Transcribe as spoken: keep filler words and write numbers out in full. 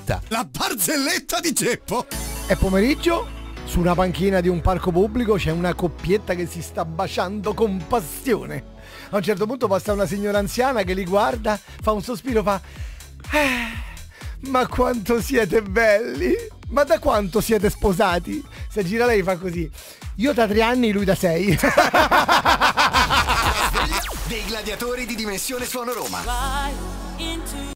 barzelletta. La barzelletta di Geppo. È pomeriggio, su una panchina di un parco pubblico c'è una coppietta che si sta baciando con passione. A un certo punto passa una signora anziana che li guarda, fa un sospiro, fa eh, ma quanto siete belli, ma da quanto siete sposati? Se gira lei fa così, io da tre anni, lui da sei. Dei gladiatori di Dimensione Suono Roma.